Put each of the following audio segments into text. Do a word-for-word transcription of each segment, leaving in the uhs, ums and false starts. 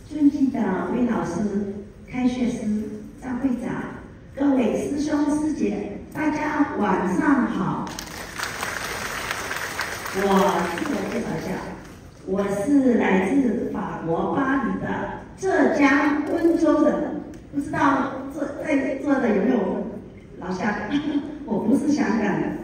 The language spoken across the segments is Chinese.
尊敬的魏老师、开学师、张会长、各位师兄师姐，大家晚上好。我自我介绍一下，我是来自法国巴黎的浙江温州人，不知道这在座的有没有老乡？我不是香港的。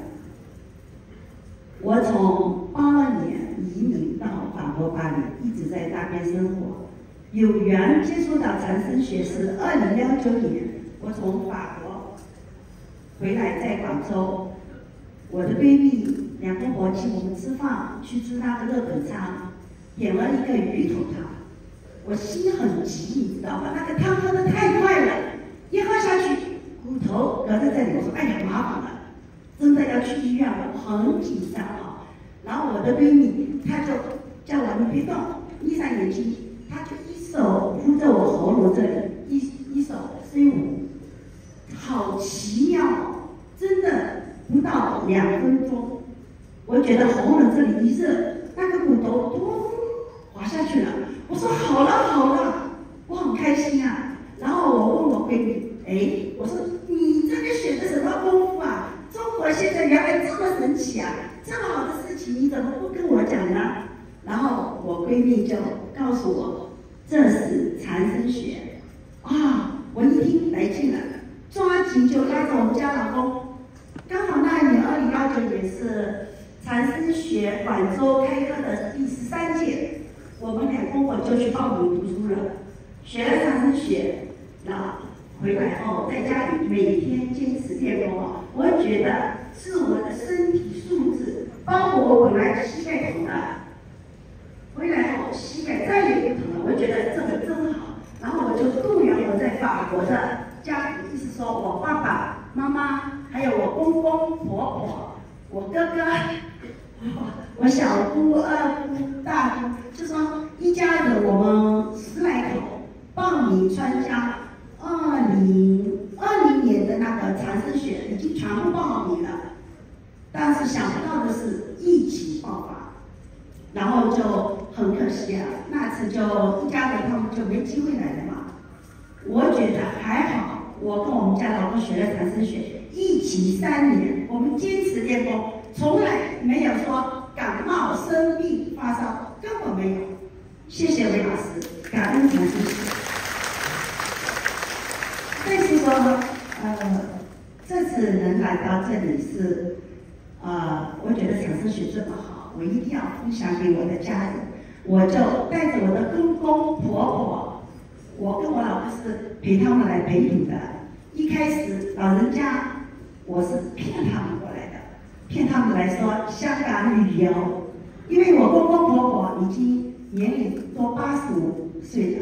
我从八二年移民到法国巴黎，一直在那边生活。有缘接触到禅僧学是二零幺九年，我从法国回来，在广州，我的闺蜜两公婆请我们吃饭，去吃那个日本餐，点了一个鱼头汤。我心很急，你知道吗？那个汤喝得太快了，一喝下去，骨头隔在这里。我说：“哎呀，麻烦了，真的要去医院了，很紧张啊。”然后我的闺蜜她就叫我：“你别动，闭上眼睛。”她就一手扶着我喉咙这里，一一手吹舞，好奇妙哦！真的不到两分钟，我觉得喉咙这里一热，那个骨头咚滑下去了。我说好了好了，我很开心啊。然后我问我闺蜜，哎，我说你这个学的什么功夫啊？中国现在原来这么神奇啊，这么好的事情你怎么不跟我讲呢？然后我闺蜜就告诉我，这是禅僧学啊！我一听来劲了，抓紧就拉着我们家老公。刚好那一年二零幺九年是禅僧学广州开课的第十三届，我们两公婆就去报名读书了，学了禅僧学，那回来后在家里每天坚持练功啊，我觉得是我的身体素质，包括我本来膝盖疼的，回来后膝盖再也不疼了，我觉得这个真好。然后我就动员我在法国的家庭，就是说我爸爸妈妈，还有我公公婆婆，我哥哥，我小姑、二姑、大姑，就说一家人我们十来口报名参加二零二零年的那个禅僧学，已经全部报好名了。但是想不到的是疫情爆发，然后就很可惜啊，那次就一家人他们就没机会来了嘛。我觉得还好，我跟我们家老公学了禅僧学，疫情三年，我们坚持练功，从来没有说感冒、生病、发烧，根本没有。谢谢魏老师，感恩禅僧学。再是说，呃，这次能来到这里是，呃，我觉得禅僧学这么好，我一定要分享给我的家人。我就带着我的公公婆婆，我跟我老公是陪他们来陪读的。一开始老人家我是骗他们过来的，骗他们来说香港旅游，因为我公公婆婆已经年龄都八十五岁了。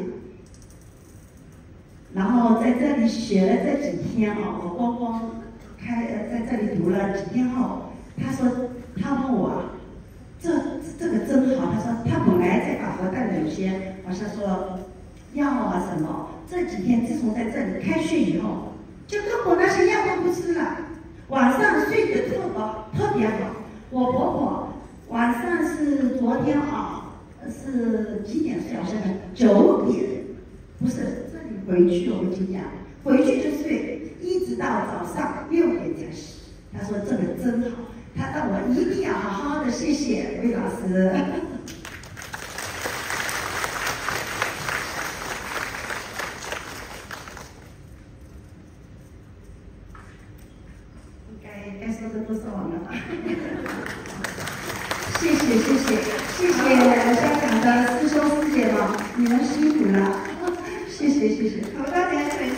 然后在这里学了这几天啊，我公公开呃在这里读了几天后，他说他问我，这这个真好。他说他本来在法国带的有些好像说药啊什么，这几天自从在这里开学以后，就根本那些药都不吃了，晚上睡得特饱特别好。我婆婆晚上是昨天啊是几点睡？好像九点，不是。回去我们就讲，回去就睡，一直到早上六点才醒。他说这个真好，他让我一定要好好的谢谢魏老师。该该说的都说完了吧？谢谢谢谢谢谢香港的师兄师姐们，你们辛苦了。谢谢谢谢，好，大家。